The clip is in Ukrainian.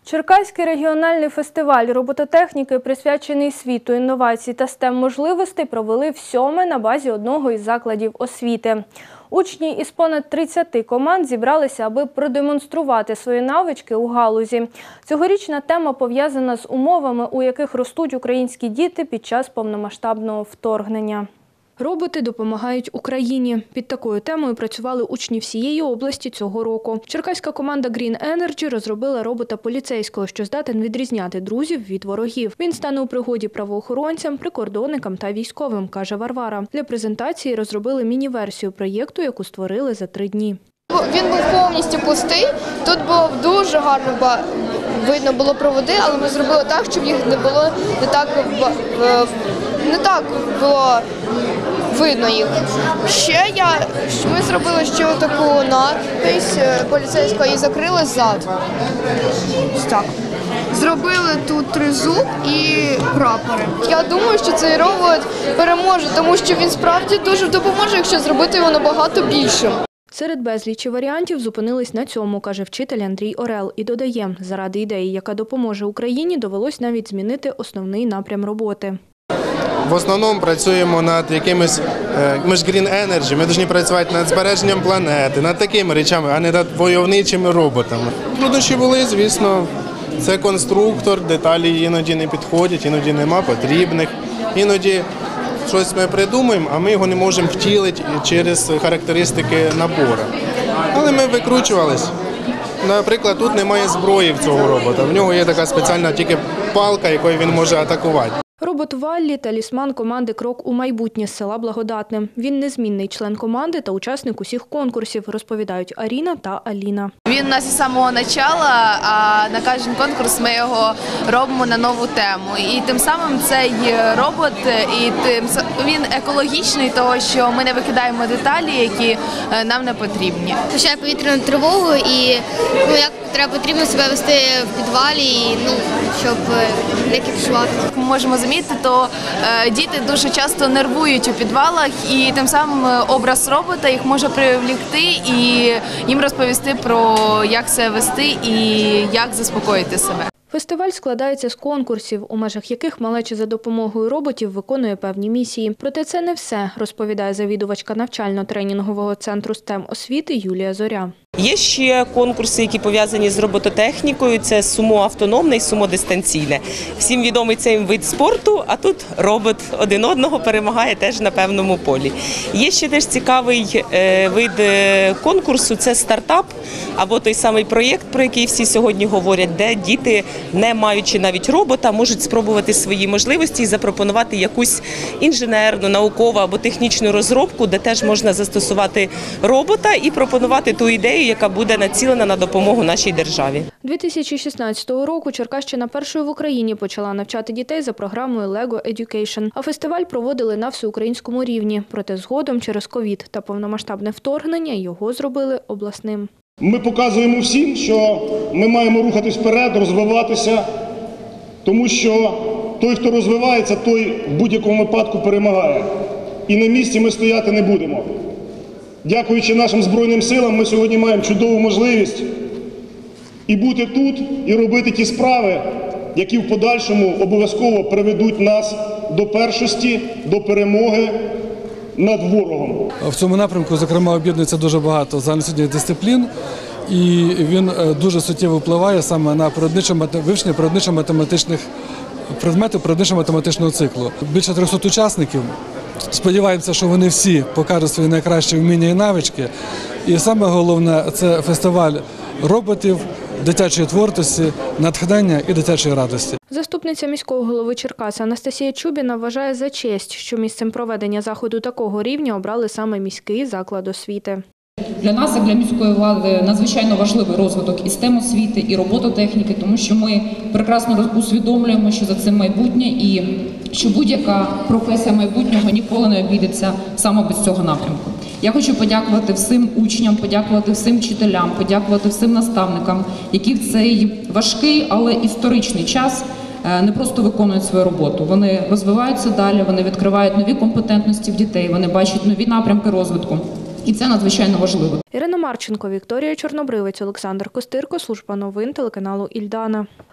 Черкаський регіональний фестиваль робототехніки, присвячений світу інновацій та STEM-можливостей, провели всьоме на базі одного із закладів освіти. Учні із понад 30 команд зібралися, аби продемонструвати свої навички у галузі. Цьогорічна тема пов'язана з умовами, у яких ростуть українські діти під час повномасштабного вторгнення. Роботи допомагають Україні. Під такою темою працювали учні всієї області цього року. Черкаська команда Green Energy розробила робота поліцейського, що здатен відрізняти друзів від ворогів. Він стане у пригоді правоохоронцям, прикордонникам та військовим, каже Варвара. Для презентації розробили міні-версію проєкту, яку створили за 3 дні. Він був повністю пустий, тут було дуже гарно видно було проводи, але ми зробили так, щоб їх не було не так було видно їх. Ми зробили ще таку надпись поліцейська і закрили ззаду. Так. Зробили тут тризуб і прапори. Я думаю, що цей робот переможе, тому що він справді дуже допоможе, якщо зробити його набагато більшим. Серед безлічі варіантів зупинились на цьому, каже вчитель Андрій Орел. І додає, заради ідеї, яка допоможе Україні, довелось навіть змінити основний напрям роботи. В основному працюємо над якимось, ми ж Green Energy, ми повинні працювати над збереженням планети, над такими речами, а не над войовничими роботами. Труднощі були, звісно, це конструктор, деталі іноді не підходять, іноді нема потрібних, іноді щось ми придумуємо, а ми його не можемо втілити через характеристики набору. Але ми викручувалися. Наприклад, тут немає зброї в цього робота, в нього є така спеціальна тільки палка, якою він може атакувати. Робот Валлі – талісман команди «Крок у майбутнє» з села Благодатне. Він незмінний член команди та учасник усіх конкурсів, розповідають Аріна та Аліна. Він у нас із самого початку, а на кожен конкурс ми його робимо на нову тему. І тим самим цей робот, він екологічний, тому що ми не викидаємо деталі, які нам не потрібні. Включає повітряну тривогу і як потрібно себе вести в підвалі, щоб не кіпішувати. Ми можемо замітити, то діти дуже часто нервують у підвалах, і тим самим образ робота їх може привлекти і їм розповісти про як себе вести і як заспокоїти себе. Фестиваль складається з конкурсів, у межах яких малеча за допомогою роботів виконує певні місії. Проте це не все, розповідає завідувачка навчально-тренінгового центру STEM освіти Юлія Зоря. Є ще конкурси, які пов'язані з робототехнікою. Це сумо-автономне і сумо-дистанційне. Всім відомий цей вид спорту, а тут робот один одного перемагає теж на певному полі. Є ще теж цікавий вид конкурсу – це стартап, або той самий проєкт, про який всі сьогодні говорять, де діти, не маючи навіть робота, можуть спробувати свої можливості і запропонувати якусь інженерну, наукову або технічну розробку, де теж можна застосувати робота і пропонувати ту ідею, яка буде націлена на допомогу нашій державі. 2016 року Черкащина першою в Україні почала навчати дітей за програмою LEGO Education, а фестиваль проводили на всеукраїнському рівні. Проте згодом через ковід та повномасштабне вторгнення його зробили обласним. Ми показуємо всім, що ми маємо рухатись вперед, розвиватися, тому що той, хто розвивається, той в будь-якому випадку перемагає. І на місці ми стояти не будемо. Дякуючи нашим Збройним силам, ми сьогодні маємо чудову можливість і бути тут, і робити ті справи, які в подальшому обов'язково приведуть нас до першості, до перемоги над ворогом. В цьому напрямку, зокрема, об'єднується дуже багато загальноосвітніх дисциплін, і він дуже суттєво впливає саме на вивчення природничо-математичних предметів природничо-математичного циклу. Більше 300 учасників. Сподіваємося, що вони всі покажуть свої найкращі вміння і навички. І саме головне – це фестиваль роботів, дитячої творчості, натхнення і дитячої радості. Заступниця міського голови Черкас Анастасія Чубіна вважає за честь, що місцем проведення заходу такого рівня обрали саме міський заклад освіти. Для нас, як для міської влади, надзвичайно важливий розвиток і STEM освіти, і робототехніки, тому що ми прекрасно усвідомлюємо, що за цим майбутнє і що будь-яка професія майбутнього ніколи не обійдеться саме без цього напрямку. Я хочу подякувати всім учням, подякувати всім вчителям, подякувати всім наставникам, які в цей важкий, але історичний час не просто виконують свою роботу. Вони розвиваються далі, вони відкривають нові компетентності в дітей, вони бачать нові напрямки розвитку. І це надзвичайно важливо. Ірина Марченко, Вікторія Чорнобривець, Олександр Костирко, служба новин телеканалу Ільдана.